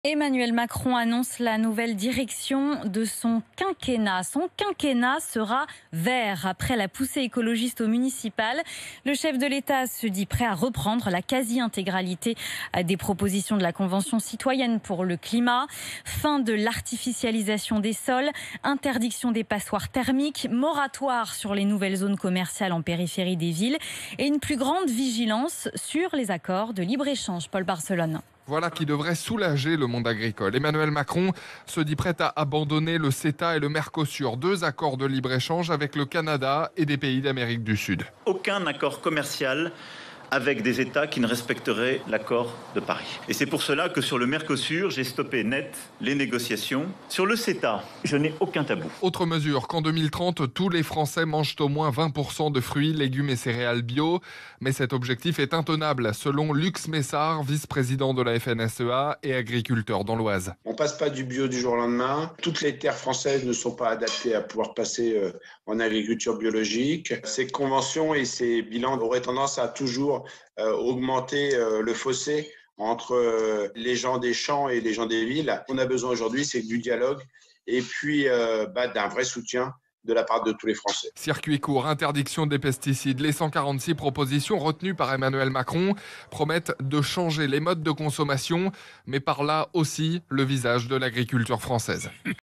Emmanuel Macron annonce la nouvelle direction de son quinquennat. Son quinquennat sera vert. Après la poussée écologiste au municipal, le chef de l'État se dit prêt à reprendre la quasi-intégralité des propositions de la Convention citoyenne pour le climat. Fin de l'artificialisation des sols, interdiction des passoires thermiques, moratoire sur les nouvelles zones commerciales en périphérie des villes et une plus grande vigilance sur les accords de libre-échange. Paul Barcelone. Voilà qui devrait soulager le monde agricole. Emmanuel Macron se dit prêt à abandonner le CETA et le Mercosur, deux accords de libre-échange avec le Canada et des pays d'Amérique du Sud. Aucun accord commercial avec des États qui ne respecteraient l'accord de Paris. Et c'est pour cela que sur le Mercosur, j'ai stoppé net les négociations. Sur le CETA, je n'ai aucun tabou. Autre mesure, qu'en 2030, tous les Français mangent au moins 20% de fruits, légumes et céréales bio. Mais cet objectif est intenable, selon Lux Messard, vice-président de la FNSEA et agriculteur dans l'Oise. On passe pas du bio du jour au lendemain. Toutes les terres françaises ne sont pas adaptées à pouvoir passer en agriculture biologique. Ces conventions et ces bilans auraient tendance à toujours augmenter le fossé entre les gens des champs et les gens des villes. Ce qu'on a besoin aujourd'hui, c'est du dialogue et puis d'un vrai soutien de la part de tous les Français. Circuit court, interdiction des pesticides. Les 146 propositions retenues par Emmanuel Macron promettent de changer les modes de consommation, mais par là aussi le visage de l'agriculture française.